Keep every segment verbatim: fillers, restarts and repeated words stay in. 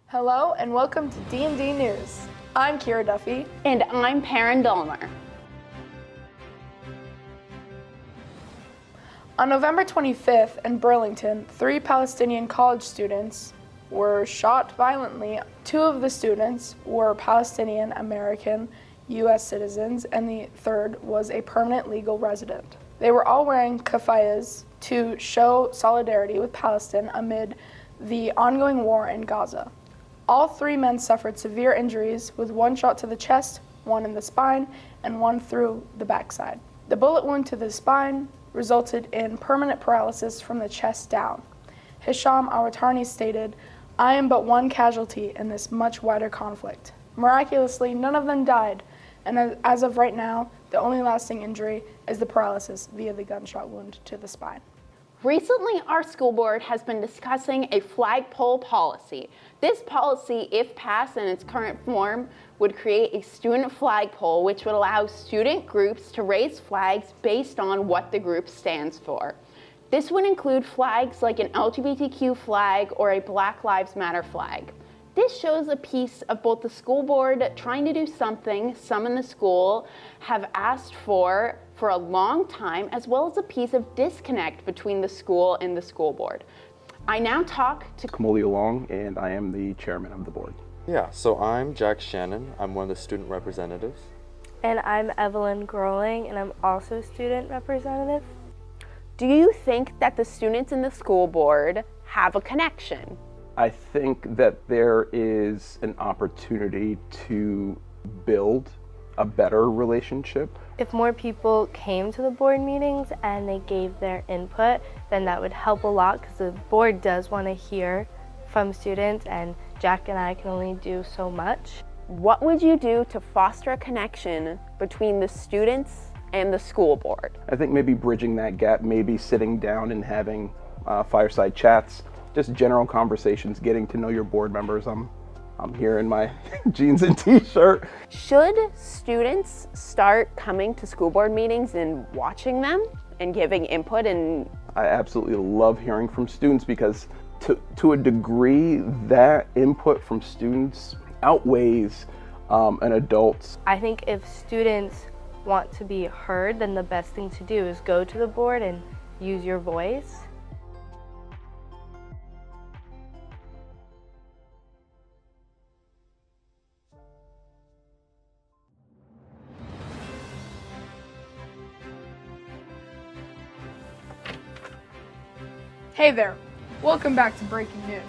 Hello and welcome to D and D News. I'm Kira Duffy. And I'm Perrin Dolmer. On November twenty-fifth in Burlington, three Palestinian college students were shot violently. Two of the students were Palestinian American U S citizens, and the third was a permanent legal resident. They were all wearing keffiyehs to show solidarity with Palestine amid the ongoing war in Gaza. All three men suffered severe injuries, with one shot to the chest, one in the spine, and one through the backside. The bullet wound to the spine resulted in permanent paralysis from the chest down. Hisham Awatani stated, "I am but one casualty in this much wider conflict. Miraculously, none of them died, and as of right now, the only lasting injury is the paralysis via the gunshot wound to the spine." Recently, our school board has been discussing a flagpole policy. This policy, if passed in its current form, would create a student flagpole which would allow student groups to raise flags based on what the group stands for. This would include flags like an L G B T Q flag or a Black Lives Matter flag. This shows a piece of both the school board trying to do something some in the school have asked for for a long time, as well as a piece of disconnect between the school and the school board. I now talk to Kamoli Long, and I am the chairman of the board. Yeah, so I'm Jack Shannon. I'm one of the student representatives. And I'm Evelyn Groling, and I'm also a student representative. Do you think that the students in the school board have a connection? I think that there is an opportunity to build a better relationship. If more people came to the board meetings and they gave their input, then that would help a lot, because the board does want to hear from students, and Jack and I can only do so much. What would you do to foster a connection between the students and the school board? I think maybe bridging that gap, maybe sitting down and having uh, fireside chats, just general conversations, getting to know your board members. I'm, I'm here in my jeans and t-shirt. Should students start coming to school board meetings and watching them and giving input? And I absolutely love hearing from students, because to, to a degree, that input from students outweighs um, an adult's. I think if students want to be heard, then the best thing to do is go to the board and use your voice. Hey there, welcome back to Breaking News.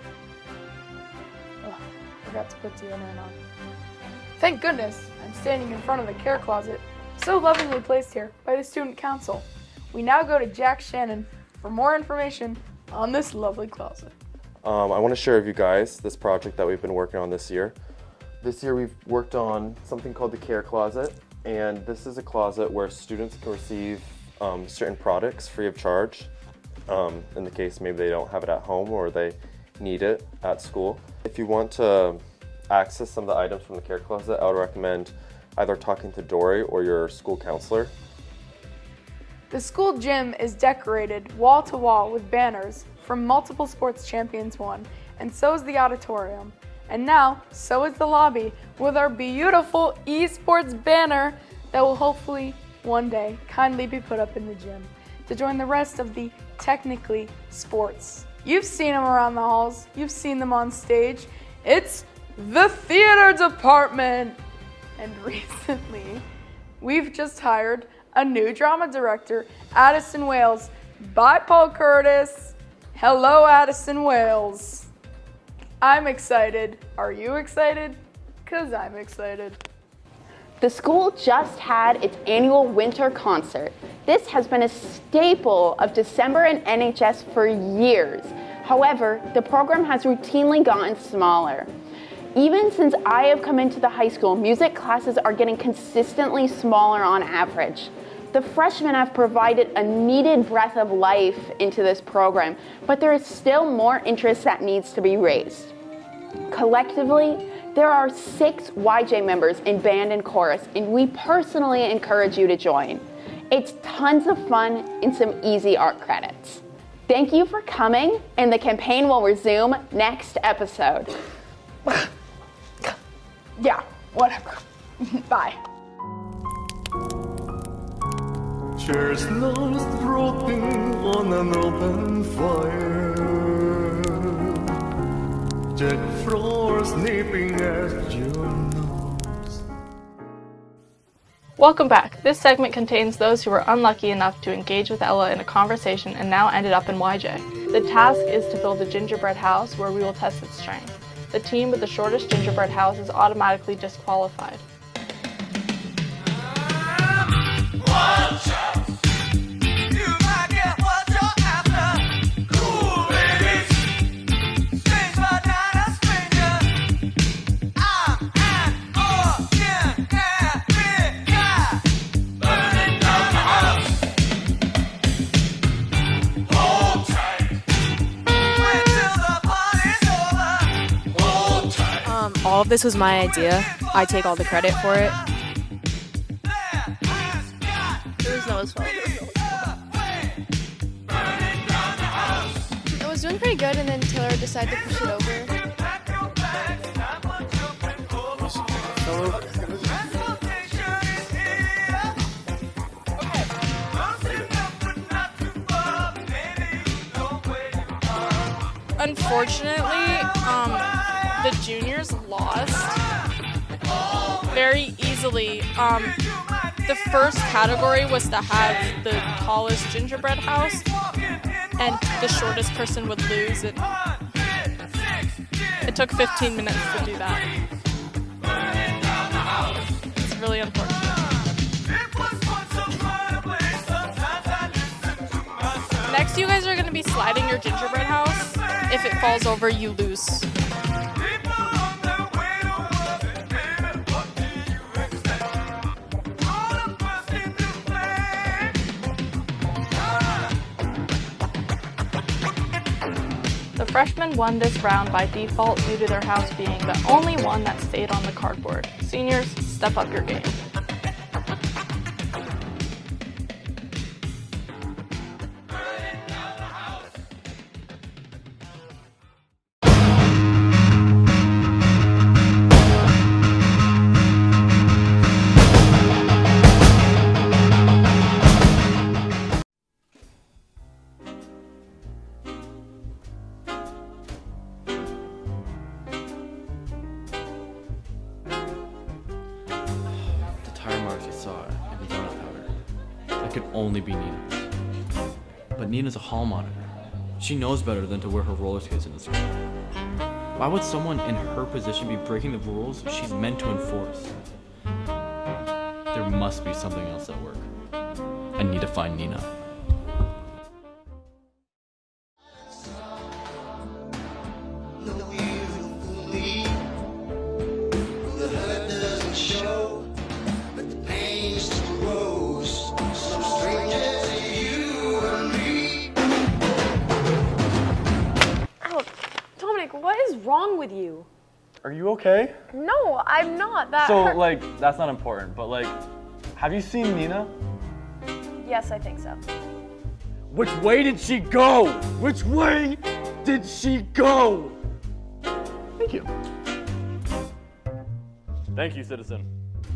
Ugh, forgot to put deodorant on. Thank goodness I'm standing in front of the care closet, so lovingly placed here by the student council. We now go to Jack Shannon for more information on this lovely closet. Um, I want to share with you guys this project that we've been working on this year. This year we've worked on something called the Care Closet, and this is a closet where students can receive um, certain products free of charge. Um, in the case maybe they don't have it at home or they need it at school. If you want to access some of the items from the Care Closet, I would recommend either talking to Dory or your school counselor. The school gym is decorated wall to wall with banners from multiple sports champions won, and so is the auditorium. And now, so is the lobby with our beautiful esports banner that will hopefully one day kindly be put up in the gym to join the rest of the technically sports. You've seen them around the halls, you've seen them on stage. It's the theater department. And recently, we've just hired a new drama director, Addison Wales, by Paul Curtis. Hello, Addison Wales. I'm excited. Are you excited? 'Cause I'm excited. the school just had its annual winter concert. This has been a staple of December in N H S for years. However, the program has routinely gotten smaller. Even since I have come into the high school, music classes are getting consistently smaller on average. The freshmen have provided a needed breath of life into this program, but there is still more interest that needs to be raised. Collectively, there are six Y J members in band and chorus, and we personally encourage you to join. It's tons of fun and some easy art credits. Thank you for coming, and the campaign will resume next episode. Yeah, whatever. Bye. Chairs lost broken on an open fire. Jack Frost nipping at your nose. Welcome back. This segment contains those who were unlucky enough to engage with Ella in a conversation and now ended up in Y J. The task is to build a gingerbread house where we will test its strength. The team with the shortest gingerbread house is automatically disqualified. Watch out! All of this was my idea. I take all the credit for it. It was Noah's fault. It was doing pretty good, and then Taylor decided to push it over. Unfortunately, um, the juniors lost very easily. Um, the first category was to have the tallest gingerbread house, and the shortest person would lose. It, it took fifteen minutes to do that. It's really unfortunate. Next, you guys are going to be sliding your gingerbread house. If it falls over, you lose. The freshmen won this round by default due to their house being the only one that stayed on the cardboard. Seniors, step up your game. Could only be Nina. But Nina's a hall monitor. She knows better than to wear her roller skates in the school. Why would someone in her position be breaking the rules she's meant to enforce? There must be something else at work. I need to find Nina. What is wrong with you? Are you okay? No, I'm not. That So, hurt. like, that's not important, but, like, have you seen Nina? Yes, I think so. Which way did she go? Which way did she go? Thank you. Thank you, citizen.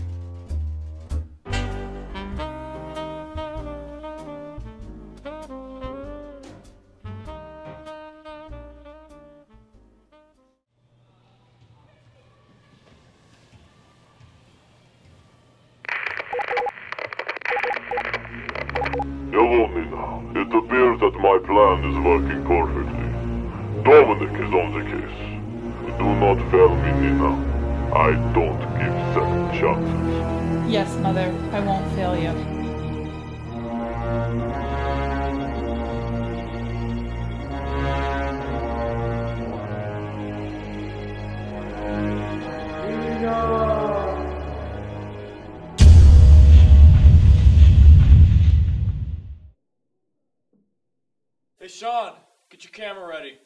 Hello, Nina. It appears that my plan is working perfectly. Dominic is on the case. Do not fail me, Nina. I don't give second chances. Yes, Mother. I won't fail you. Hey, Sean, get your camera ready.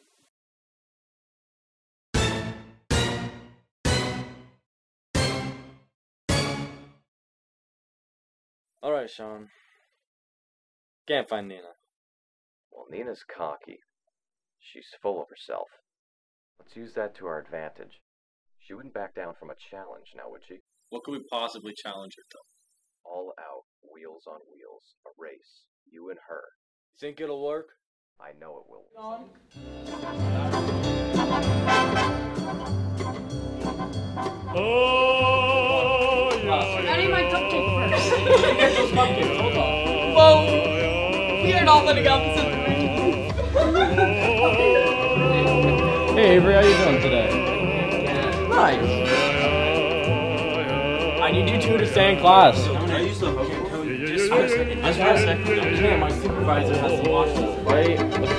Alright, Sean. Can't find Nina. Well, Nina's cocky. She's full of herself. Let's use that to our advantage. She wouldn't back down from a challenge now, would she? What could we possibly challenge her to? All out, wheels on wheels, a race. You and her. Think it'll work? I know it will. Oh, yeah, I need my cupcake first. Get those cupcakes, hold on. Whoa! We are not letting out this information. Hey Avery, how you doing today? Nice. I need you two to stay in class. Can I use the hooker? Just for a second. Just for a second. Yeah, my supervisor has to watch this, right?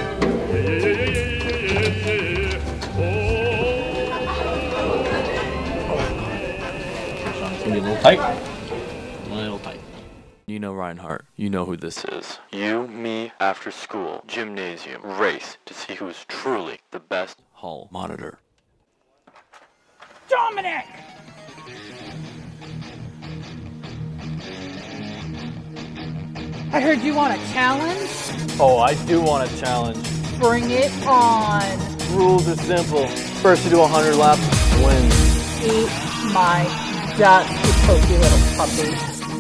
It's gonna be a little tight. A little tight. You know Reinhardt. You know who this is. You, me, after school, gymnasium, race to see who is truly the best hall monitor. Dominic! I heard you want a challenge? Oh, I do want a challenge. Bring it on. Rules are simple. First to do one hundred laps wins. Eat my dust, you pokey little puppy.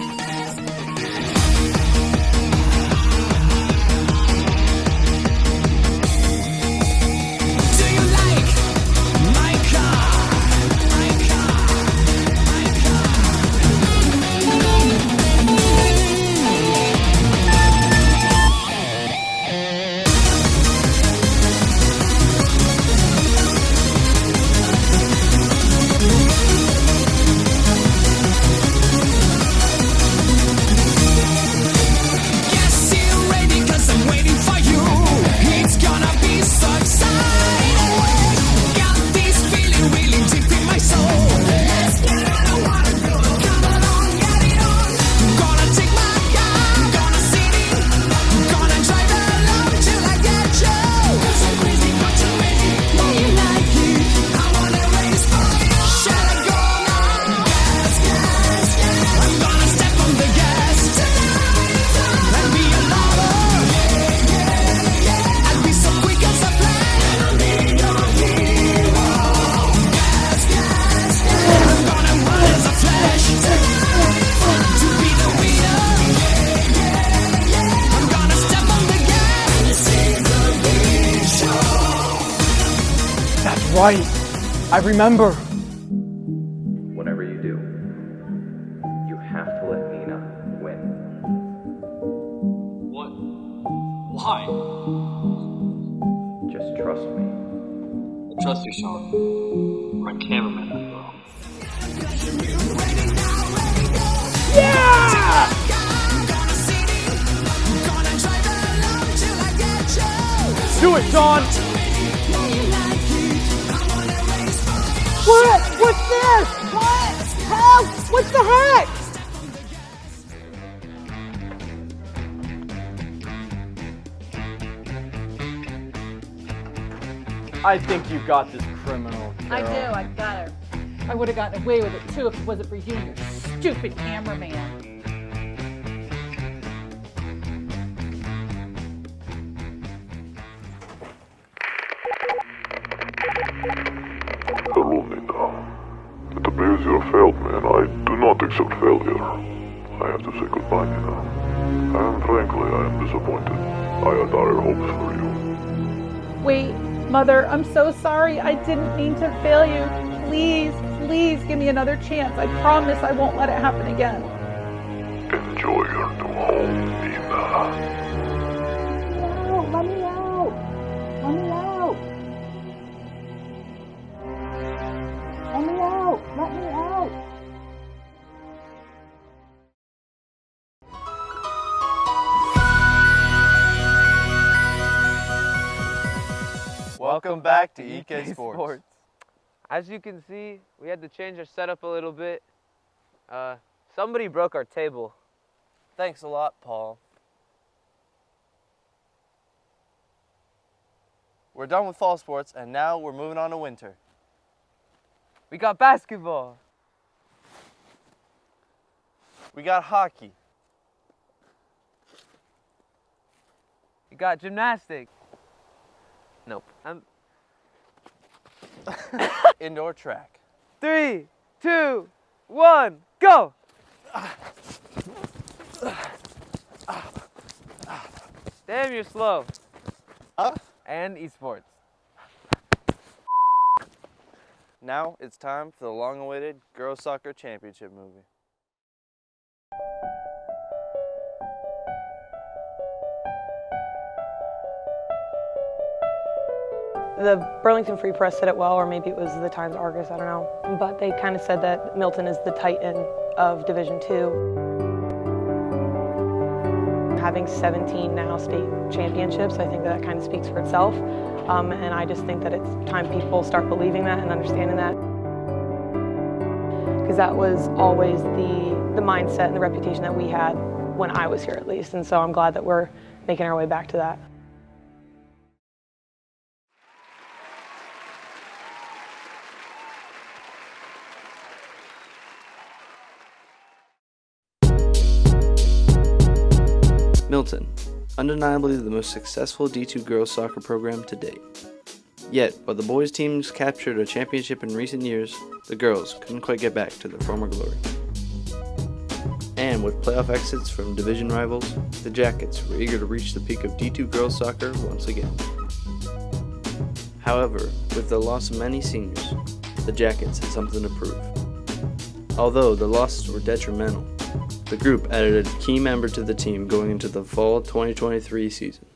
Right. I remember. Whatever you do, you have to let Nina win. What? Why? Just trust me. I trust you, Sean. You're my cameraman after all. Yeah! Do it, Sean! What? What's this? What? Help! What the heck? I think you got this criminal, I Carol. do, I got her. I would have gotten away with it too if it wasn't for you and your stupid cameraman. Hello, Nina. It appears you have failed me, and I do not accept failure. I have to say goodbye, Nina. And frankly, I am disappointed. I had higher hopes for you. Wait, Mother, I'm so sorry. I didn't mean to fail you. Please, please give me another chance. I promise I won't let it happen again. Enjoy your new home, Nina. No, let me out. Let me out. Let me out. Let me out. Welcome back to E K Sports. As you can see, we had to change our setup a little bit. Uh, somebody broke our table. Thanks a lot, Paul. We're done with fall sports, and now we're moving on to winter. We got basketball. We got hockey. We got gymnastics. Nope. Um, indoor track. Three, two, one, go! Damn, you're slow. Huh? And esports. Now it's time for the long-awaited Girls Soccer Championship movie. The Burlington Free Press said it well, or maybe it was the Times Argus, I don't know. But they kind of said that Milton is the Titan of Division two. Having seventeen now state championships, I think that, that kind of speaks for itself. Um, and I just think that it's time people start believing that and understanding that. Because that was always the, the mindset and the reputation that we had when I was here at least. And so I'm glad that we're making our way back to that. Milton, undeniably the most successful D two girls soccer program to date. Yet, while the boys teams captured a championship in recent years, the girls couldn't quite get back to their former glory. And with playoff exits from division rivals, the Jackets were eager to reach the peak of D two girls soccer once again. However, with the loss of many seniors, the Jackets had something to prove. Although the losses were detrimental, the group added a key member to the team going into the fall twenty twenty-three season.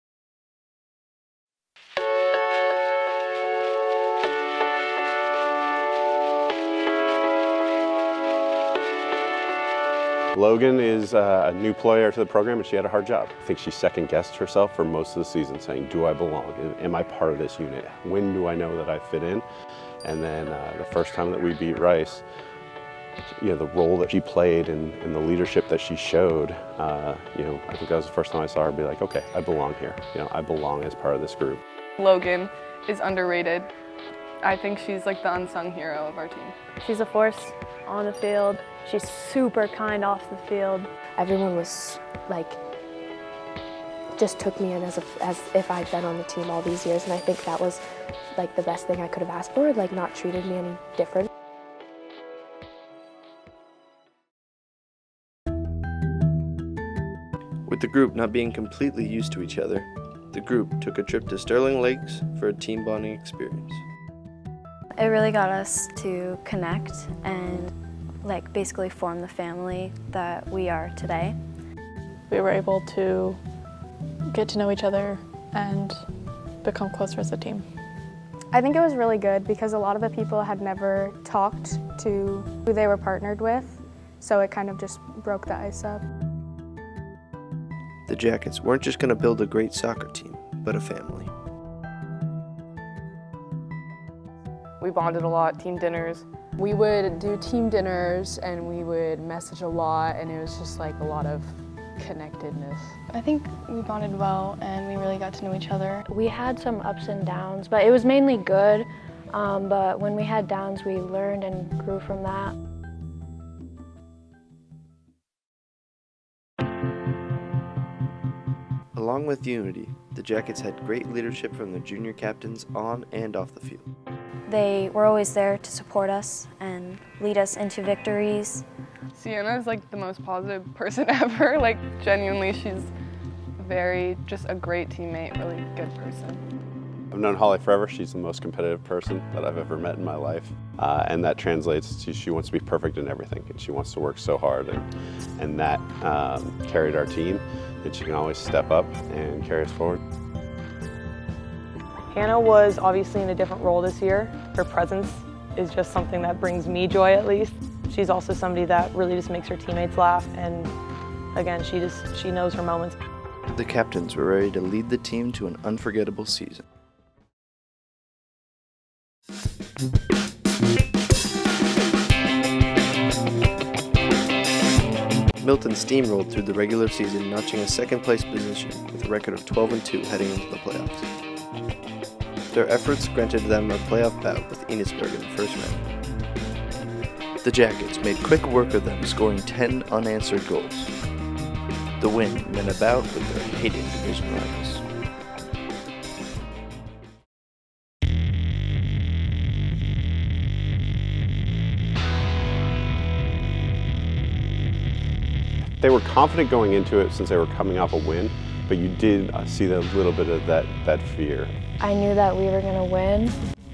Logan is uh, a new player to the program, and she had a hard job. I think she second-guessed herself for most of the season, saying, do I belong? Am I part of this unit? When do I know that I fit in? And then uh, the first time that we beat Rice, you know, the role that she played and, and the leadership that she showed, uh, you know, I think that was the first time I saw her be like, okay, I belong here. You know, I belong as part of this group. Logan is underrated. I think she's like the unsung hero of our team. She's a force on the field. She's super kind off the field. Everyone was like, just took me in as, a, as if I'd been on the team all these years, and I think that was like the best thing I could have asked for, like not treated me any different. With the group not being completely used to each other, the group took a trip to Sterling Lakes for a team bonding experience. It really got us to connect and like basically form the family that we are today. We were able to get to know each other and become closer as a team. I think it was really good because a lot of the people had never talked to who they were partnered with, so it kind of just broke the ice up. The Jackets weren't just going to build a great soccer team, but a family. We bonded a lot, team dinners. We would do team dinners and we would message a lot, and it was just like a lot of connectedness. I think we bonded well and we really got to know each other. We had some ups and downs, but it was mainly good. Um, but when we had downs, we learned and grew from that. Along with unity, the Jackets had great leadership from the junior captains on and off the field. They were always there to support us and lead us into victories. Sienna is like the most positive person ever. Like genuinely, she's very, just a great teammate, really good person. I've known Holly forever. She's the most competitive person that I've ever met in my life. Uh, and that translates to she wants to be perfect in everything, and she wants to work so hard, and, and that um, carried our team, and she can always step up and carry us forward. Hannah was obviously in a different role this year. Her presence is just something that brings me joy, at least. She's also somebody that really just makes her teammates laugh, and again, she just she knows her moments. The captains were ready to lead the team to an unforgettable season. Milton steamrolled through the regular season, notching a second place position with a record of twelve and two heading into the playoffs. Their efforts granted them a playoff bout with Enosburg in the first round. The Jackets made quick work of them, scoring ten unanswered goals. The win meant a bout with their hated division rivals. They were confident going into it since they were coming off a win, but you did uh, see a little bit of that, that fear. I knew that we were going to win.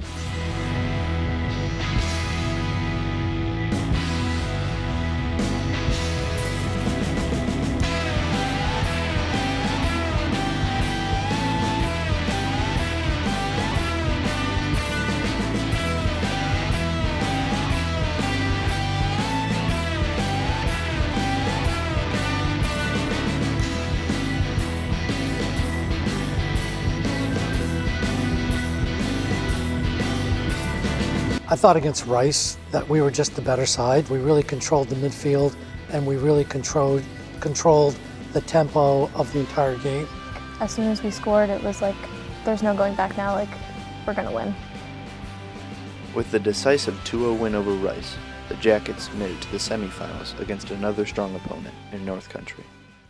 I thought against Rice that we were just the better side. We really controlled the midfield and we really controlled, controlled the tempo of the entire game. As soon as we scored, it was like, there's no going back now, like, we're gonna win. With the decisive two oh win over Rice, the Jackets made it to the semifinals against another strong opponent in North Country.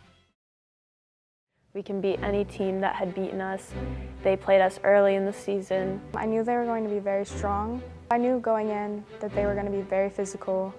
We can beat any team that had beaten us. They played us early in the season. I knew they were going to be very strong. I knew going in that they were going to be very physical.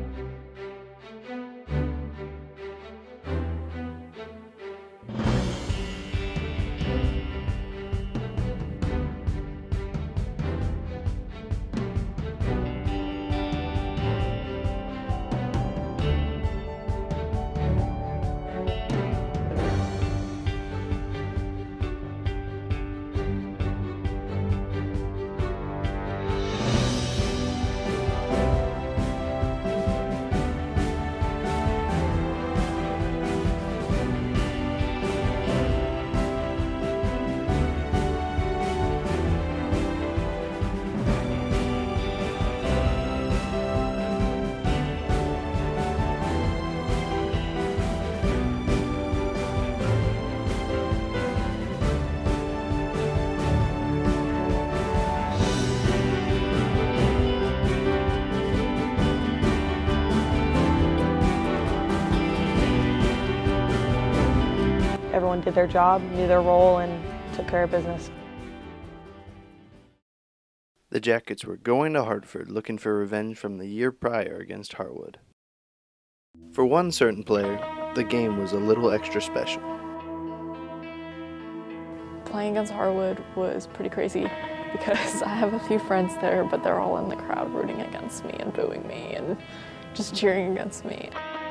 Everyone did their job, knew their role, and took care of business. The Jackets were going to Hartford looking for revenge from the year prior against Harwood. For one certain player, the game was a little extra special. Playing against Harwood was pretty crazy because I have a few friends there, but they're all in the crowd rooting against me and booing me and just cheering against me.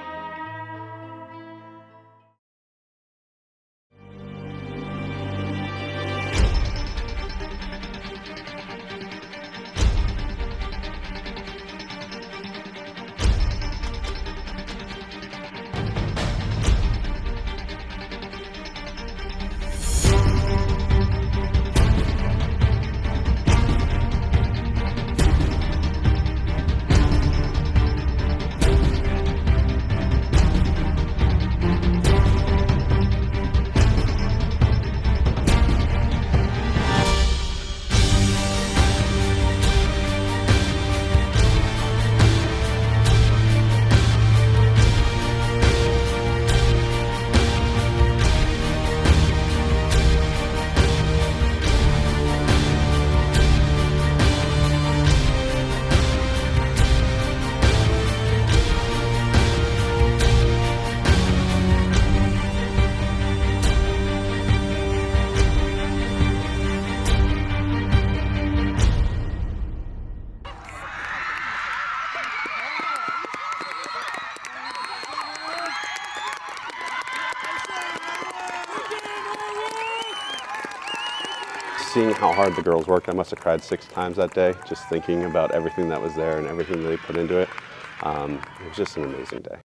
Seeing how hard the girls worked, I must have cried six times that day, just thinking about everything that was there and everything they put into it. Um, it was just an amazing day.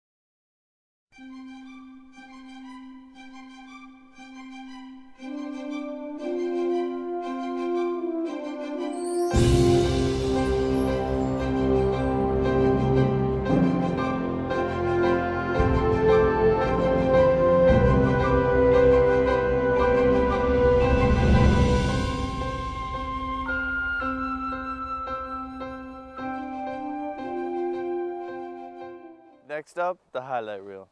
Next up, the highlight reel.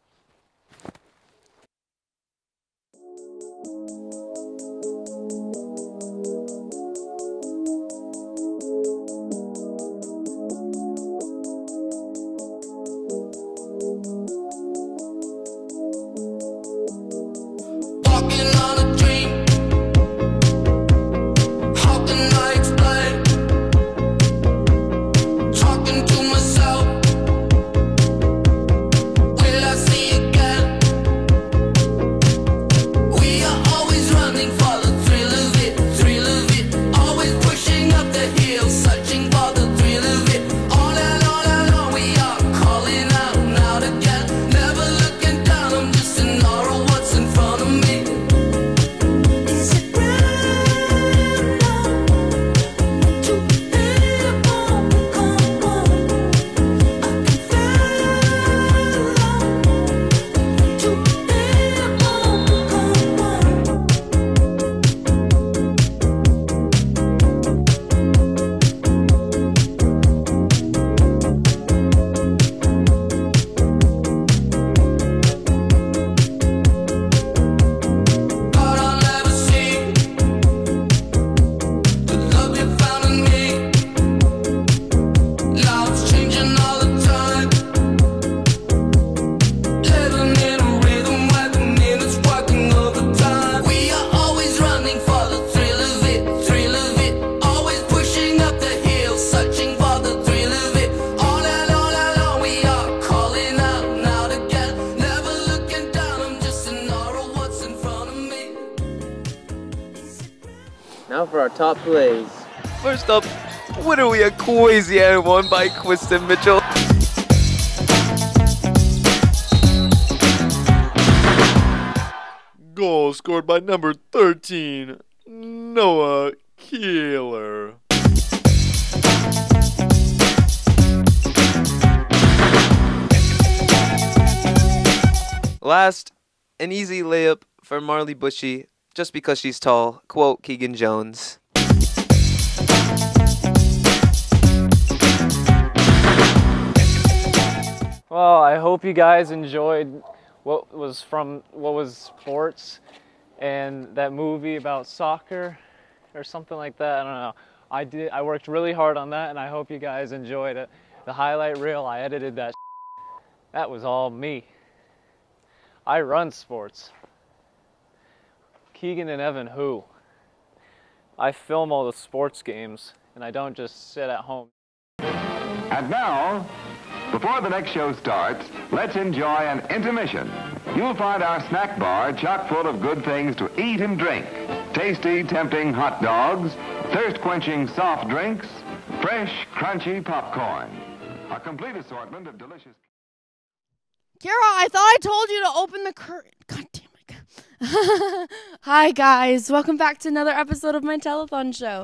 hills, searching for the thrill of it. All alone, alone, we are calling out and out again. Never looking down, I'm just in awe of what's in front of me. Is it random to hear more come on? I can feel to hear more come on. God, I'll never see the love you found in me. Life's changing all the time. Living in a rhythm where the minutes working overtime. We are always running for the thrill of it, thrill of it. Always pushing up the hill, searching for the thrill of it. All alone, alone, we are calling out and out again. Never looking down, I'm just in awe of what's in front of me. Now for our top plays. First up, what are we, a crazy and one by Kristen Mitchell. Goal scored by number thirteen, Noah Keeler. Last, an easy layup for Marley Bushy, just because she's tall. Quote Keegan Jones. Well, I hope you guys enjoyed what was from what was sports and that movie about soccer or something like that. I don't know. I did. I worked really hard on that, and I hope you guys enjoyed it. The highlight reel, I edited that. That was all me. I run sports. Keegan and Evan, who? I film all the sports games, and I don't just sit at home. And now, before the next show starts, let's enjoy an intermission. You'll find our snack bar chock full of good things to eat and drink. Tasty, tempting hot dogs, thirst-quenching soft drinks, fresh, crunchy popcorn. A complete assortment of delicious... Kira, I thought I told you to open the curtain. God damn it. Hi, guys. Welcome back to another episode of my telethon show.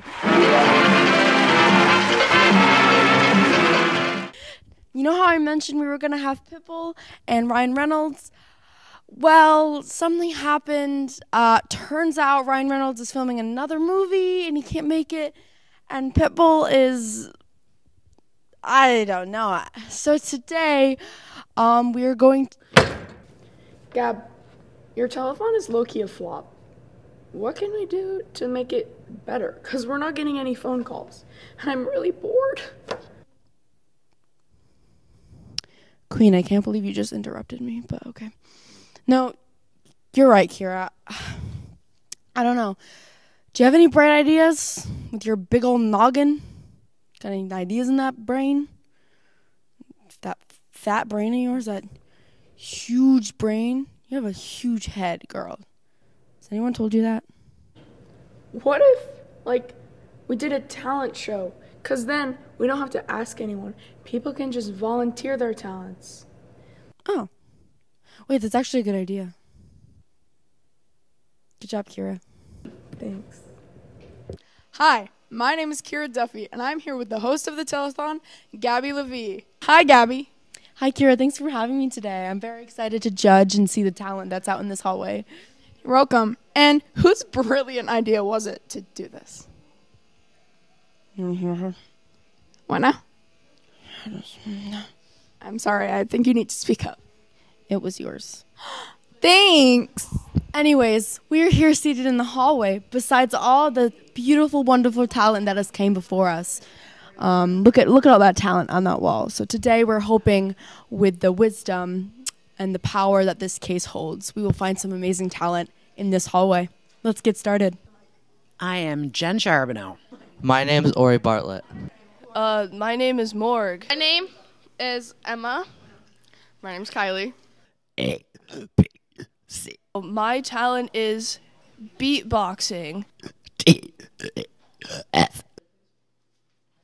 You know how I mentioned we were going to have Pitbull and Ryan Reynolds? Well, something happened. Uh, turns out Ryan Reynolds is filming another movie and he can't make it. And Pitbull is... I don't know. So today, um, we are going to... Gab, your telephone is low-key a flop. What can we do to make it better? Because we're not getting any phone calls. And I'm really bored. Queen, I can't believe you just interrupted me, but okay. No, you're right, Kira. I don't know. Do you have any bright ideas with your big old noggin? Got any ideas in that brain? That fat brain of yours? That huge brain? You have a huge head, girl. Has anyone told you that? What if, like, we did a talent show? Because then we don't have to ask anyone. People can just volunteer their talents. Oh. Wait, that's actually a good idea. Good job, Kira. Thanks. Hi, my name is Kira Duffy, and I'm here with the host of the telethon, Gabby Levy. Hi, Gabby. Hi, Kira. Thanks for having me today. I'm very excited to judge and see the talent that's out in this hallway. You're welcome. And whose brilliant idea was it to do this? Mm-hmm. What now? I'm sorry. I think you need to speak up. It was yours. Thanks. Anyways, we're here seated in the hallway besides all the beautiful, wonderful talent that has came before us. Um, look at look at all that talent on that wall. So today we're hoping with the wisdom and the power that this case holds, we will find some amazing talent in this hallway. Let's get started. I am Jen Charbonneau. My name is Ori Bartlett. Uh, my name is Morg. My name is Emma. My name's Kylie. A, B, C. My talent is beatboxing. D, F.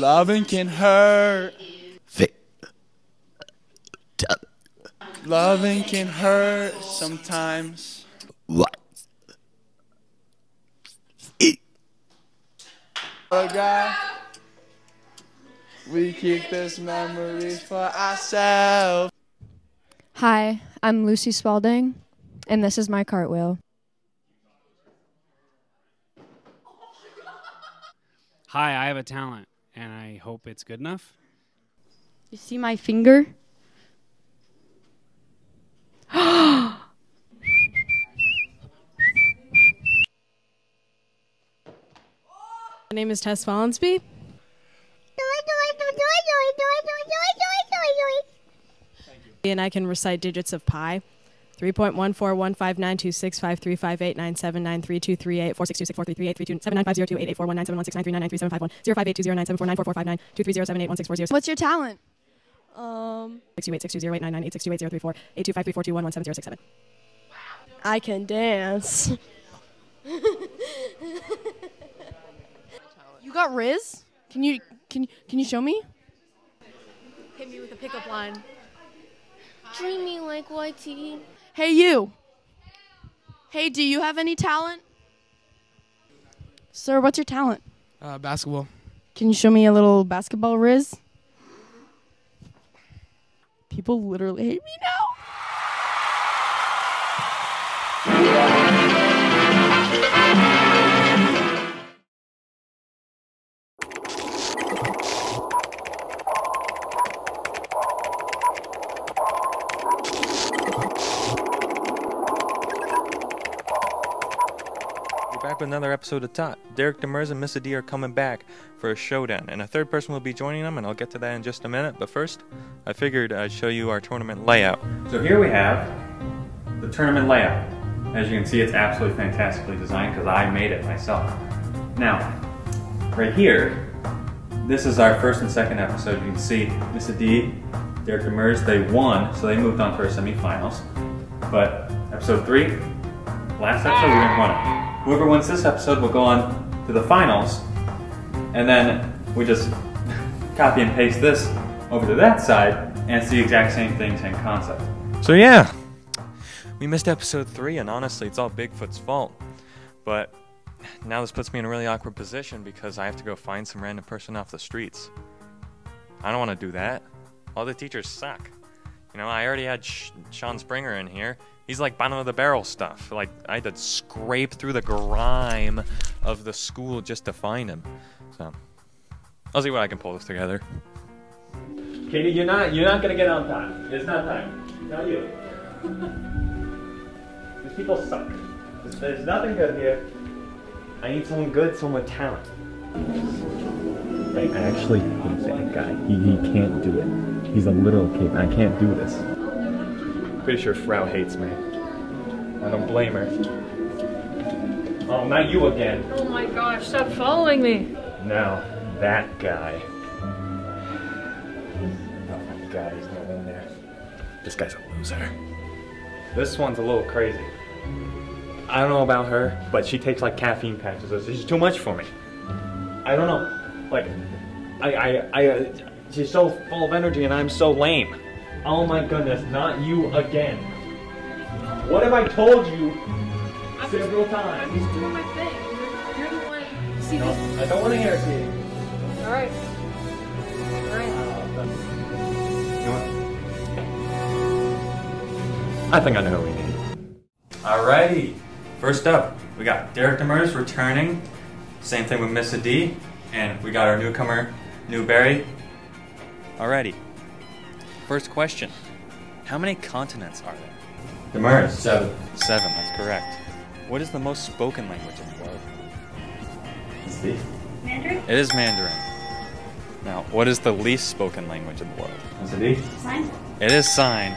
Loving can hurt. Loving can hurt sometimes. What? Photograph. We keep this memories for ourselves. Hi, I'm Lucy Spalding, and this is my cartwheel. Hi, I have a talent, and I hope it's good enough. You see my finger? My name is Tess Follansby. And I can recite digits of pi. three point one four one five nine two six five three five eight nine seven nine three two three eight four six two six four three three eight three two seven nine five zero two eight eight four one nine seven one six nine three nine nine three seven five one zero five eight two zero nine seven four nine four four five nine two three zero seven eight one six four zero. What's your talent? Um, six two eight six two zero eight nine nine eight six two eight zero three four eight two five three four two one one seven zero six seven. I can dance. You got Riz? Can you can can you show me? Hit me with a pickup line. Dreamy like Y T. Hey you. Hey, do you have any talent? Sir, what's your talent? Uh, basketball. Can you show me a little basketball Riz? People literally hate me now. Back with another episode of Tot. Derek Demers and Missa D are coming back for a showdown, and a third person will be joining them, and I'll get to that in just a minute. But first, I figured I'd show you our tournament layout. So here we have the tournament layout. As you can see, it's absolutely fantastically designed because I made it myself. Now, right here, this is our first and second episode. You can see Missa D, Derek Demers, they won, so they moved on to our semifinals. But episode three, last episode, we didn't run it. Whoever wins this episode will go on to the finals, and then we just copy and paste this over to that side, and it's the exact same thing, same concept. So yeah, we missed episode three, and honestly, it's all Bigfoot's fault. But now this puts me in a really awkward position because I have to go find some random person off the streets. I don't want to do that. All the teachers suck. You know, I already had Sh Sean Springer in here. He's like bottom of the barrel stuff. Like, I had to scrape through the grime of the school just to find him. So, I'll see what I can pull this together. Katie, you're not you're not gonna get on time. It's not time. Not you. These people suck. There's, there's nothing good here. I need someone good, someone with talent. I actually hate that guy. He, he can't do it. He's a literal kid. I can't do this. Pretty sure Frau hates me. I don't blame her. Oh, not you again. Oh my gosh, stop following me. No, that guy. Oh my god, he's not in there. This guy's a loser. This one's a little crazy. I don't know about her, but she takes like caffeine patches. It's just too much for me. I don't know. Like, I, I, I, uh, she's so full of energy and I'm so lame. Oh my goodness, not you again. What have I told you several times? I'm just doing my thing. You're, you're the one. See No, this? I don't want to hear it, Katie. Alright. Alright. You know what? I think I know who we need. Alrighty. First up, we got Derek Demers returning. Same thing with Missa D. And we got our newcomer, Newberry. Alrighty. First question. How many continents are there? Demers. Seven. Seven, that's correct. What is the most spoken language in the world? Steve. Mandarin? It is Mandarin. Now, what is the least spoken language in the world? Is it E? Sign? It is sign.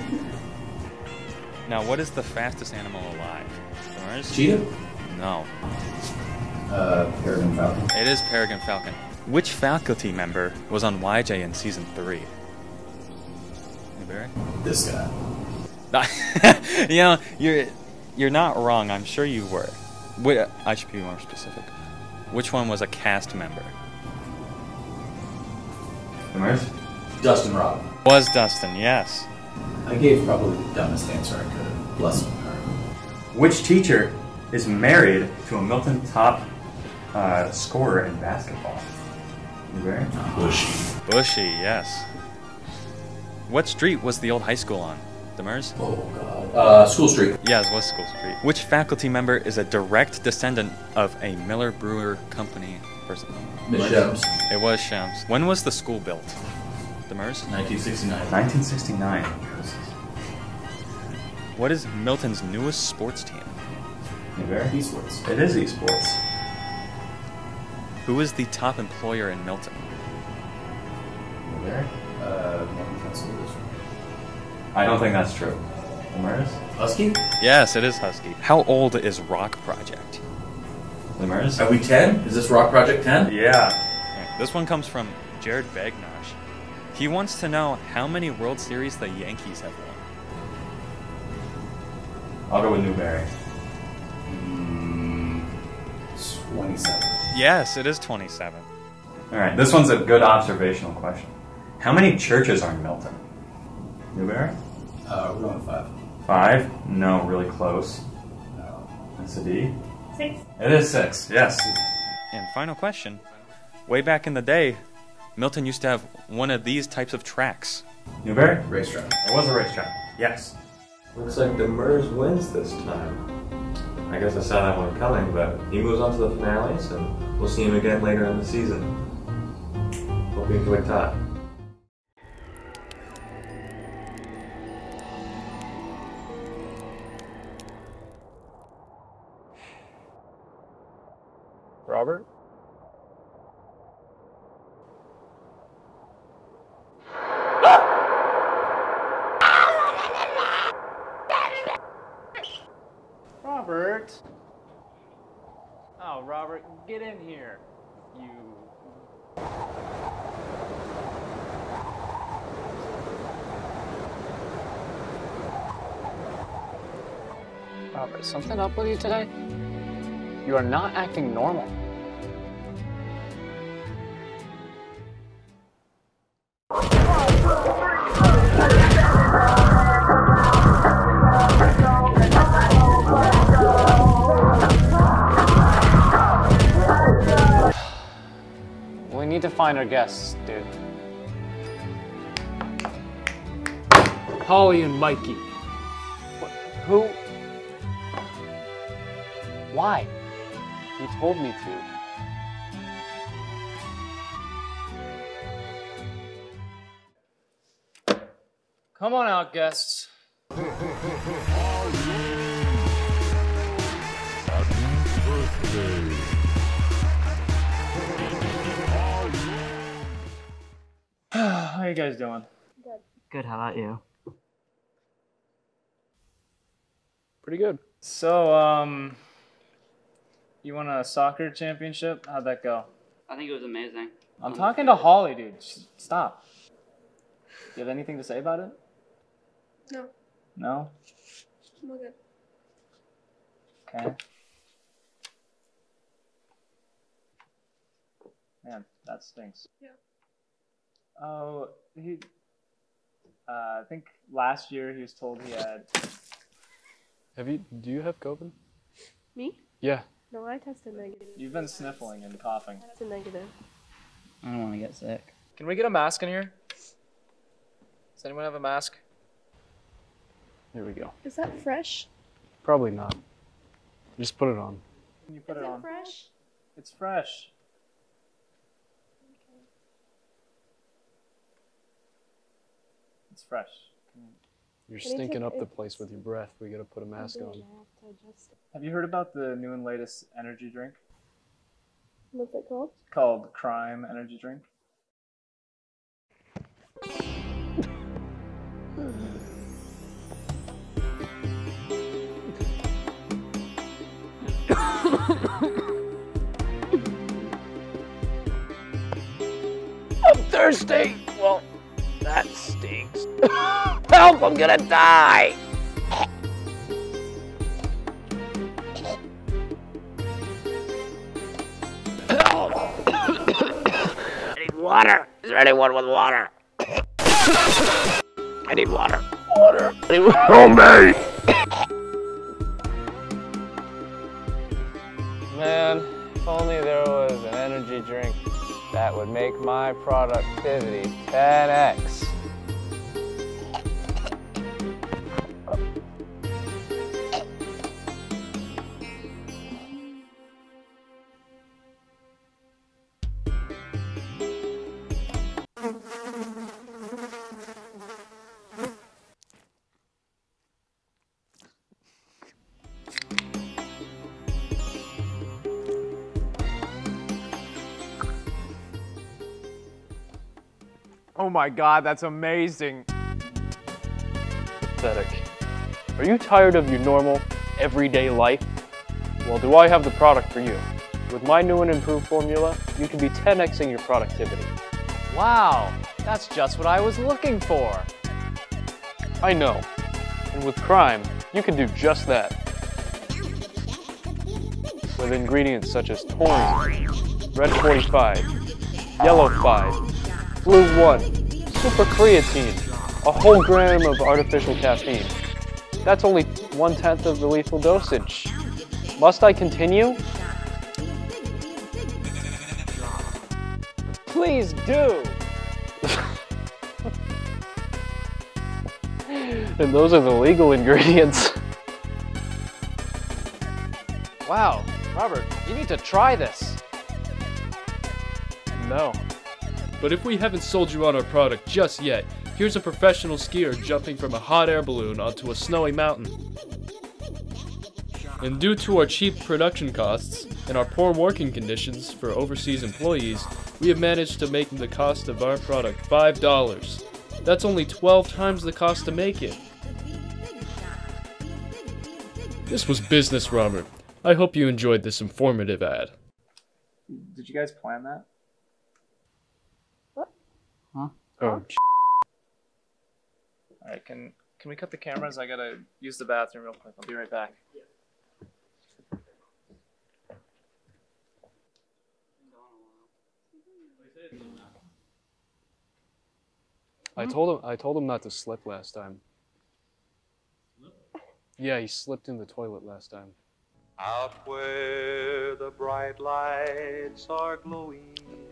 Now, what is the fastest animal alive? Demers? Cheetah? No. Uh, Peregrine Falcon. It is Peregrine Falcon. Which faculty member was on Y J in season three? Newberry? This guy. You know, you're you're not wrong. I'm sure you were. Wait, I should be more specific. Which one was a cast member? Demers? Dustin Robb. Was Dustin, yes. I gave probably the dumbest answer I could. Bless my heart. Which teacher is married to a Milton top uh, scorer in basketball? Newberry? Bushy. Bushy, yes. What street was the old high school on? Demers? Oh, God. Uh, School Street. Yes, it was School Street. Which faculty member is a direct descendant of a Miller Brewer Company person? Miss Shems. It was Shems. When was the school built? Demers? nineteen sixty-nine. nineteen sixty-nine. What is Milton's newest sports team? Newberry? Esports. It is esports. Who is the top employer in Milton? Newberry? Uh, Milton School District. I don't think that's true. Demers? Husky? Yes, it is Husky. How old is Rock Project? Demers? Are we ten? Is this Rock Project ten? Yeah. This one comes from Jared Bagnosh. He wants to know how many World Series the Yankees have won. I'll go with Newberry. Mm, twenty-seven. Yes, it is twenty-seven. Alright, this one's a good observational question. How many churches are in Milton? Newberry? Uh, we're going five. Five? No, really close. No. That's a D. Six. It is six, yes. And final question. Way back in the day, Milton used to have one of these types of tracks. Newberry? Racetrack. It was a racetrack, yes. Looks like Demers wins this time. I guess I saw that one coming, but he moves on to the finales, and we'll see him again later in the season. Hope you enjoyed Todd. Robert? Robert! Oh, Robert, get in here. You... Robert, something up with you today? You are not acting normal. We need to find our guests, dude. Holly and Mikey. What? Who? Why? You told me to. Come on out, guests. How you guys doing? Good. Good, how about you? Pretty good. So, um, you won a soccer championship? How'd that go? I think it was amazing. I'm talking to Holly, dude. Sh- Stop. You have anything to say about it? No. No? I'm all good. Okay. Man, that stinks. Yeah. Oh, he. Uh, I think last year he was told he had. Have you? Do you have COVID? Me? Yeah. No, I tested negative. You've been sniffling and coughing. I tested negative. I don't want to get sick. Can we get a mask in here? Does anyone have a mask? Here we go. Is that fresh? Probably not. Just put it on. Can you put Is it it on? fresh? It's fresh. It's fresh. You're Can you stinking take up the it? place with your breath. We gotta put a mask I on. did, I have to adjust it. Have you heard about the new and latest energy drink? What's it called? It's called Crime Energy Drink. I'm thirsty. Well, that stinks. Help, I'm gonna die. Help. I need water. Is there anyone with water? I need water. Water. I need water. Help me! Man, if only there was an energy drink that would make my productivity ten X. Oh my god, that's amazing. Pathetic. Are you tired of your normal, everyday life? Well, do I have the product for you? With my new and improved formula, you can be ten Xing your productivity. Wow, that's just what I was looking for. I know. And with crime, you can do just that. With ingredients such as taurine, red forty-five, yellow five, blue one, super creatine, a whole gram of artificial caffeine. That's only one-tenth of the lethal dosage. Must I continue? Please do! And those are the legal ingredients. Wow, Robert, you need to try this. No. But if we haven't sold you on our product just yet, here's a professional skier jumping from a hot air balloon onto a snowy mountain. And due to our cheap production costs and our poor working conditions for overseas employees, we have managed to make the cost of our product five dollars. That's only twelve times the cost to make it. This was Business Robert. I hope you enjoyed this informative ad. Did you guys plan that? Huh? Oh, Alright, can can we cut the cameras? I gotta use the bathroom real quick. I'll be right back. I told him I told him not to slip last time. Yeah, he slipped in the toilet last time. Out where the bright lights are glowing,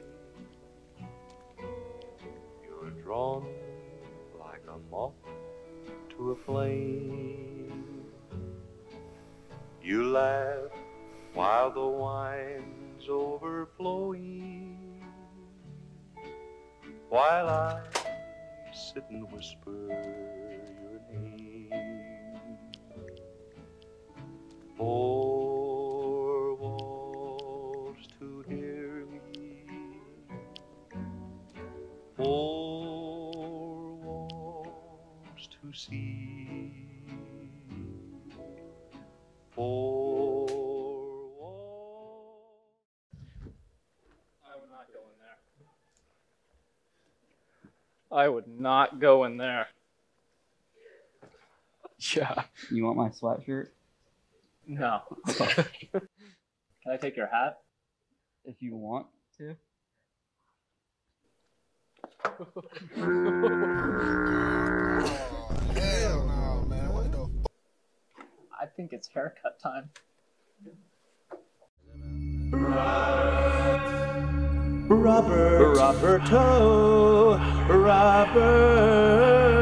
you're drawn like a moth to a flame. You laugh while the wine's overflowing, while I sit and whisper your name. Four walls to hear me, four walls to see, four walls. I would not go in there. I would not go in there. Yeah. You want my sweatshirt? No. Can I take your hat? If you want to. Hell no, man. What the f? I think it's haircut time. Robert, Roberto, Robert,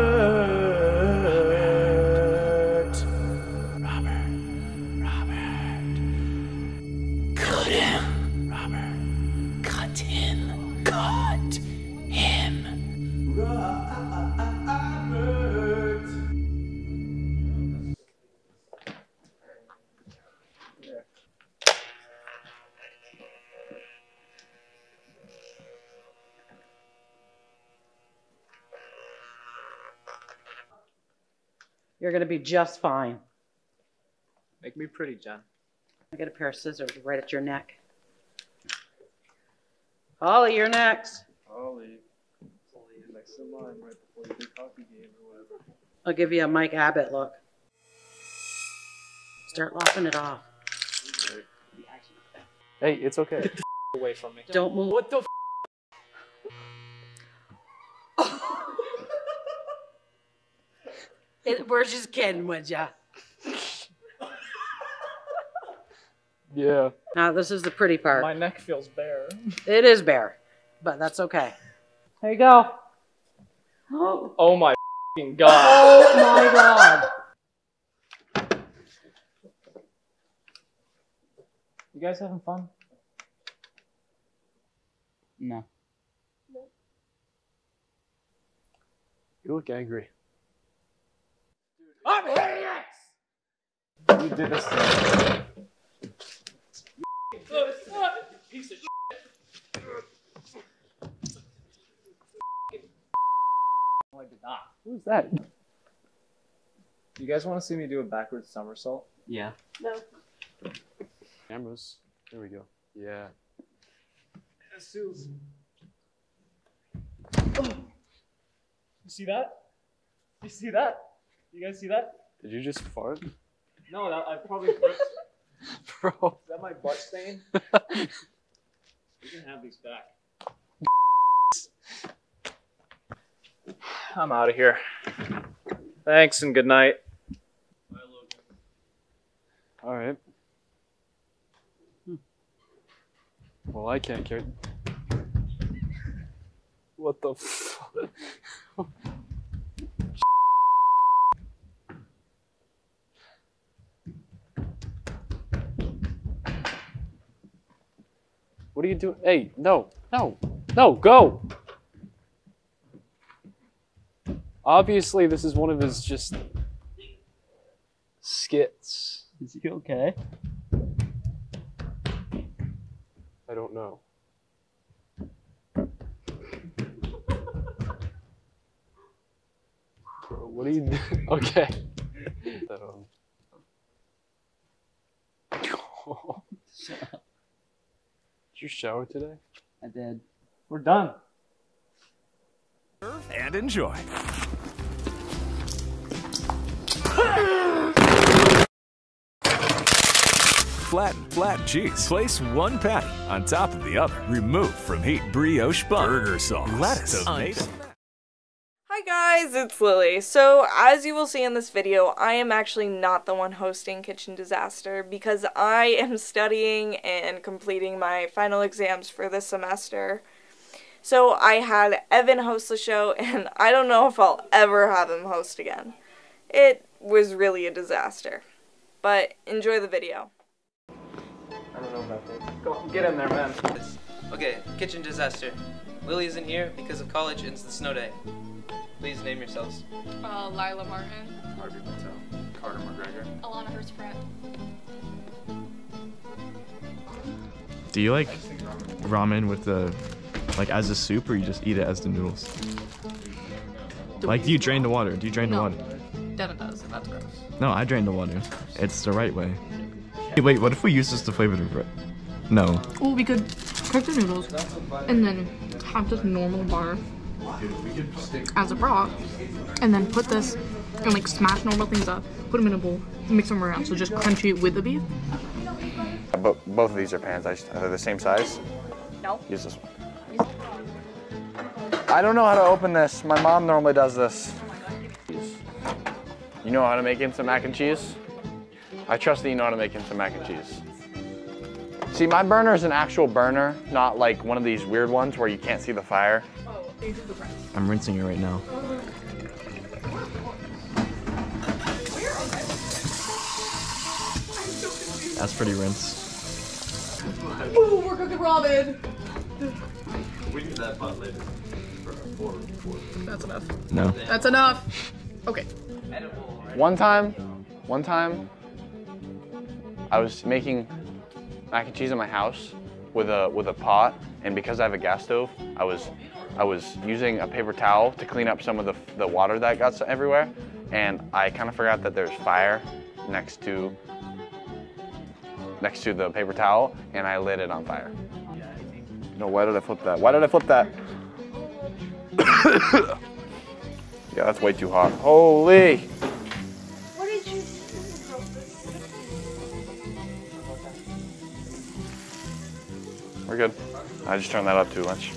Robert, Robert. Cut him, Robert. Cut him, cut him, Robert. You're gonna be just fine. Make me pretty, Jen. I got a pair of scissors right at your neck. Holly, you're next. Ollie. Ollie, next in line right before you do hockey game or whatever. I'll give you a Mike Abbott look. Start laughing it off. Hey, it's okay. Away from me. Don't move. What the f? It, we're just kidding, would ya? Yeah. Now, this is the pretty part. My neck feels bare. It is bare, but that's okay. There you go. Oh my f***ing god. Oh my god. You guys having fun? No. You look angry. I'm hideous! You did this thing. Piece of shit. No, I did not. Who's that? You guys want to see me do a backwards somersault? Yeah. No. Cameras. There we go. Yeah. You see that? You see that? You guys see that? Did you just fart? No, that, I probably ripped. Bro. Is that my butt stain? You can have these back. I'm out of here. Thanks and good night. All right. Well, I can't carry. What the fuck? What are you doing? Hey, no, no, no, go! Obviously, this is one of his just skits. Is he okay? I don't know. Bro, what are you doing? Okay. um. Did you shower today? I did. We're done. And enjoy. Flatten, flatten cheese. Place one patty on top of the other. Remove from heat brioche bun. Burger sauce. Lettuce. Tomato. Hi guys, it's Lily. So as you will see in this video, I am actually not the one hosting Kitchen Disaster because I am studying and completing my final exams for this semester. So I had Evan host the show and I don't know if I'll ever have him host again. It was really a disaster. But enjoy the video. I don't know about that. Go, get in there, man. Okay, Kitchen Disaster. Lily isn't here because of college and it's the snow day. Please name yourselves. Uh, Lila Martin. Harvey Patel. Carter McGregor. Alana Hurst-Pratt. Do you like ramen with the, like as a soup, or you just eat it as the noodles? Like, do you drain the water? Do you drain the No. water? Devin does, and that's gross. No, I drain the water. It's the right way. Hey, wait, what if we use this to flavor the bread? No. Well, we could cook the noodles and then have just normal butter as a broth, and then put this and like smash normal things up, put them in a bowl, mix them around, so just crunchy with the beef. But both of these are pans. I just, are they the same size? No. Use this one. I don't know how to open this. My mom normally does this. You know how to make instant mac and cheese? I trust that you know how to make instant mac and cheese. See, my burner is an actual burner, not like one of these weird ones where you can't see the fire. I'm rinsing it right now. That's pretty rinsed. Ooh, we're cooking ramen. We need that pot later. For four, four. That's enough. No. That's enough. Okay. One time, one time, I was making mac and cheese in my house with a with a pot, and because I have a gas stove, I was I was using a paper towel to clean up some of the the water that got everywhere, and I kind of forgot that there's fire next to next to the paper towel, and I lit it on fire. No, why did I flip that? Why did I flip that? Yeah, that's way too hot. Holy! What did you We're good. I just turned that up too much.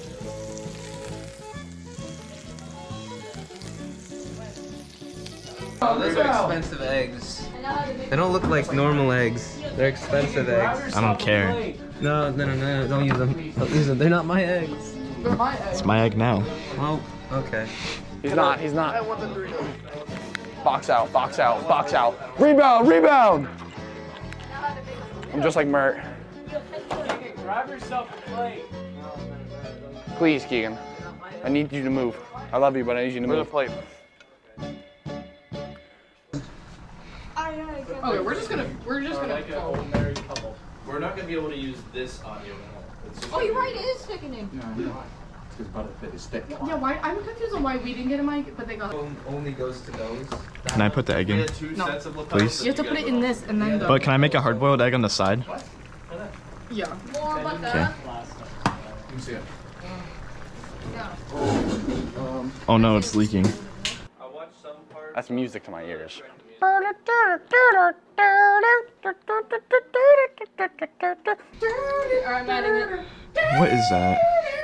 Oh, those are expensive eggs. They don't look like normal eggs. They're expensive eggs. I don't care. No, no, no, no, don't use them. Don't use them. They're not my eggs. They're my eggs. It's my egg now. Well, okay. He's not, he's not. Box out, box out, box out. Rebound, rebound! I'm just like Mert. Grab yourself a plate. Please, Keegan. I need you to move. I love you, but I need you to move. Where's the plate? Okay, we're just gonna, we're just gonna. Like an old married couple. We're not gonna be able to use this audio now. It's just Oh, you're right. It is sticking in. No, no. It's because butterfit is thick. Yeah, why? I'm confused on why we didn't get a mic, but they got. Only goes to those. Can I put the egg in? No. Please? You have to put it in this and then go. But can I make a hard-boiled egg on the side? Yeah. More butter. Okay. Let me see it. Oh no, it's leaking. That's music to my ears. Alright, Matt, in it. What is that?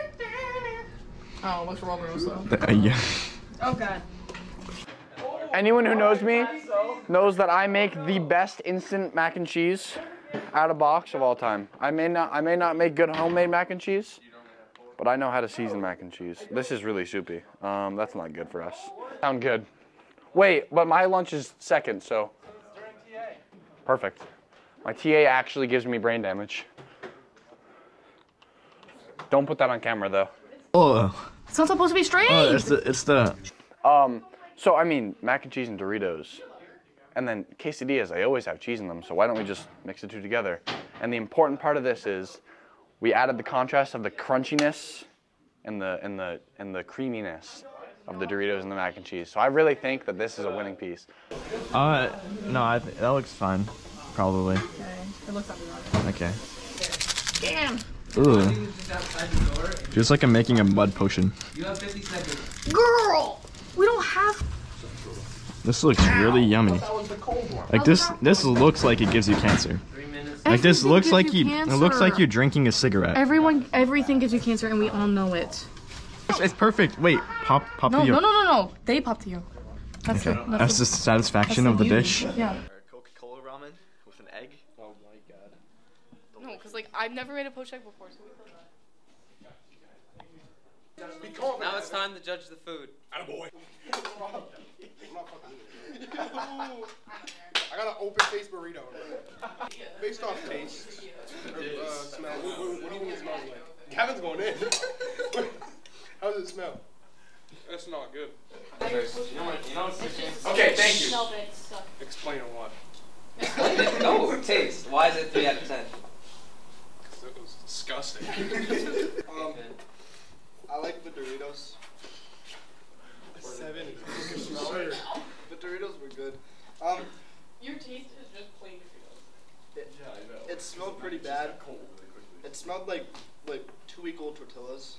Oh, what's wrong with us though? The- uh, yeah. Oh god. Anyone who knows me knows that I make the best instant mac and cheese out of box of all time. I may not, I may not make good homemade mac and cheese, but I know how to season mac and cheese. This is really soupy. Um, that's not good for us. Sound good. Wait, but my lunch is second, so. Perfect. My T A actually gives me brain damage. Don't put that on camera though. Oh. It's not supposed to be strange. Oh, it's the, it's the. Um, so I mean, mac and cheese and Doritos. And then quesadillas, they always have cheese in them, so why don't we just mix the two together? And the important part of this is we added the contrast of the crunchiness and the and the and the creaminess of the Doritos and the mac and cheese. So I really think that this is a winning piece. Uh, no, I th that looks fine. Probably. Okay. It looks like we Okay. Damn. Ooh. Feels like I'm making a mud potion. You have fifty seconds. Girl! We don't have. This looks really yummy. Like this, this looks like it gives you cancer. Like this Everything looks gives like you you. It looks like cancer. you're drinking a cigarette. Everyone, everything gives you cancer, and we all know it. It's, it's perfect. Wait, pop, pop No, to your. no, no, no, no. They pop to you. That's Okay, the, that's the satisfaction that's of the beauty. dish. Yeah. Coca-Cola ramen with an egg. Oh my god. No, because like I've never made a poached egg before, so we put that. Now it's time to judge the food. Attaboy. I got an open face burrito. Based off taste, or, uh, smell. What, what, what do you think it smells like? Kevin's going in. How does it smell? That's not good. You know what? You know what's Okay, thank you. No, but it sucks. Explain on what. Oh, taste. Why is it three out of ten? Because it was disgusting. um, I like the Doritos. Seven. The Doritos were good. Um, Your taste is just plain Doritos. It, it smelled pretty bad. It smelled like like two week old tortillas.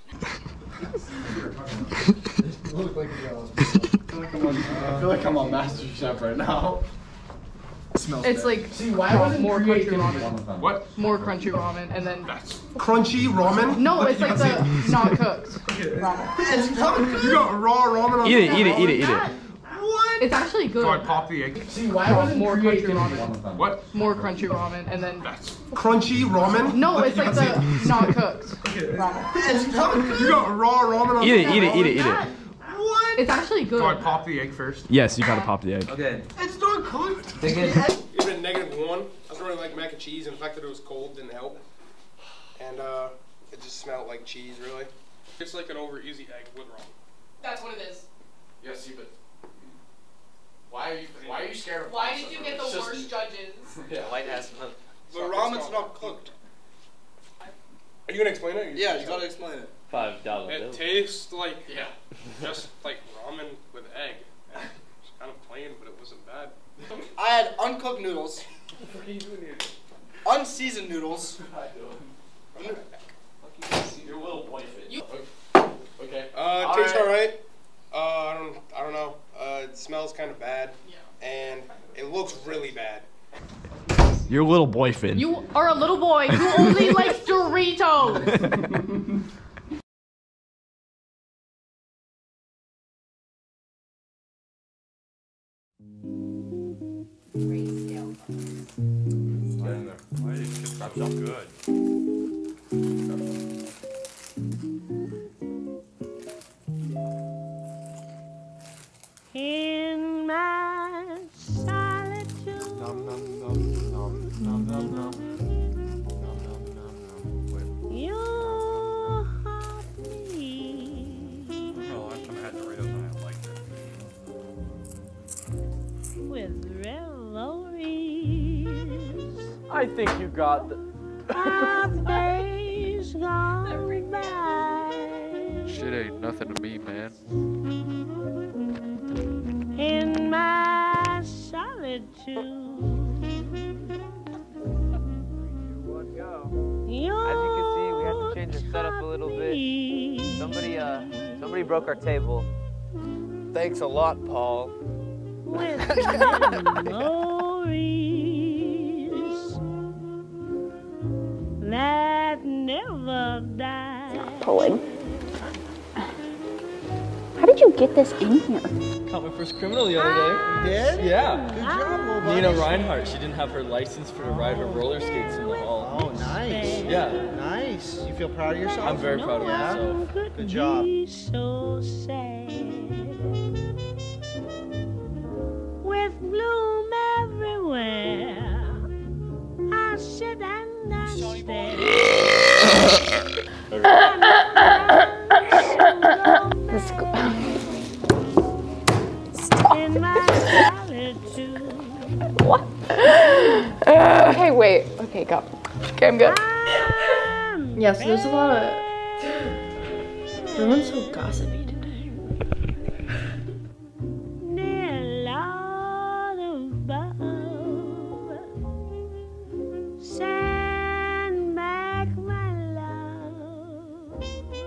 I feel like I'm on MasterChef right now. It smells It's bad. like See, why wasn't more crunchy creating ramen. one of them? What? More crunchy ramen, and then Crunchy ramen? no, it's like the not cooked ramen. You got raw ramen on Eat it, eat it, eat it, eat it. What? It's actually good. So I pop the egg. See, why No, wasn't more crunchy creating ramen. one of them? What? More crunchy ramen, and then Crunchy ramen? no, it's like the not cooked ramen. You got raw ramen on Eat it, eat it, eat it, eat it. What? It's actually good. So I pop the egg first? Yes, you gotta pop the egg. Okay. It's not cooked. Dig in. Even negative one. I was really like mac and cheese, and the fact that it was cold didn't help. And uh, it just smelled like cheese, really. It's like an over easy egg with ramen. That's what it is. Yeah, see, but why are you why are you scared of? Why pasta, did you bro? get the It's just- worst judges? Yeah. White ass milk. The ramen's not cooked. Are you gonna explain it? Yeah, you gotta explain it. Five dollar It bill. tastes like yeah, just like ramen with egg. It's kind of plain, but it wasn't bad. I had uncooked noodles, What are you doing here? unseasoned noodles. Your little boyfriend. Okay. Uh, it tastes alright. Uh, I don't, I don't know. Uh, it smells kind of bad, and it looks really bad. Your little boyfriend. You are a little boy who only likes Doritos. Why did it wrap so good? In my solitude. Nom nom nom nom nom nom nom. Nom nom nom nom. You haunt me. Oh, last time I had Doritos and I liked it. With revelries. I think you got the. Of days gone by. Shit ain't nothing to me, man. In my solitude. You As you can see, we had to change the setup a little bit. Somebody, uh, somebody broke our table. Thanks a lot, Paul. with memories that never die. Pulling. How did you get this in here? Caught my first criminal the other day. You did? Yeah. Good job, little Nina buddy. Reinhardt. She didn't have her license for to ride her roller skates in the hall. Oh, nice. Yeah. Nice. You feel proud of yourself? I'm very proud of yeah? myself. Good job. So sad. With bloom everywhere, I sit and I stare. Let's go. In my solitude. What? Okay, wait. Okay, go. Okay, I'm good. Yes, there's a lot of. Everyone's so gossipy today. Dear Lord above, send back my love.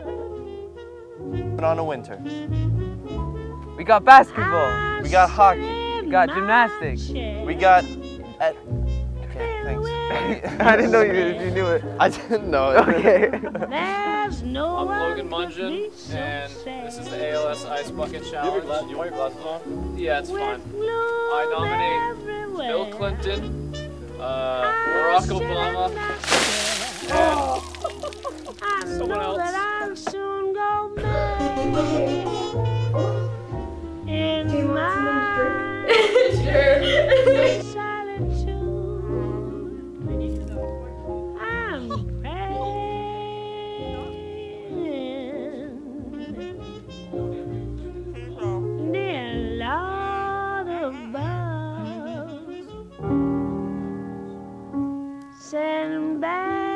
Put on a winter. We got basketball. We got hockey. We got gymnastics. We got. Uh, okay, thanks. I didn't know you, you knew it. I didn't know it. Okay. There's no I'm one Logan Mungeon, and this is the A L S Ice Bucket Challenge. Do you want your glasses on? Yeah, it's fine. I nominate Bill Clinton, uh, Barack Obama, and someone else. I'll soon go mad. In my solitude, I'm praying, dear Lord above, send back